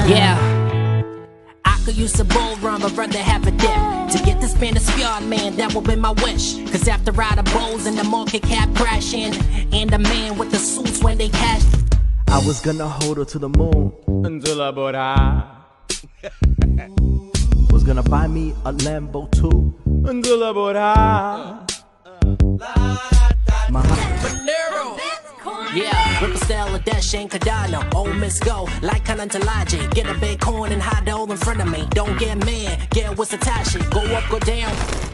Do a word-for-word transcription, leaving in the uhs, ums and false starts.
Yeah, I could use a bull run, but rather have a dip. To get the Spanish yard, man, that would be my wish. Cause after all the bulls and the market cap crashing, and the man with the suits when they cash, I was gonna hold her to the moon until I bought her. Was gonna buy me a Lambo too Until I bought her. My yeah, Ripper Stella, Dash, and Cardano. Old Miss Go, like Kanantalaji. Get a big coin and hide the hole in front of me. Don't get mad, get with Satoshi. Go up, go down.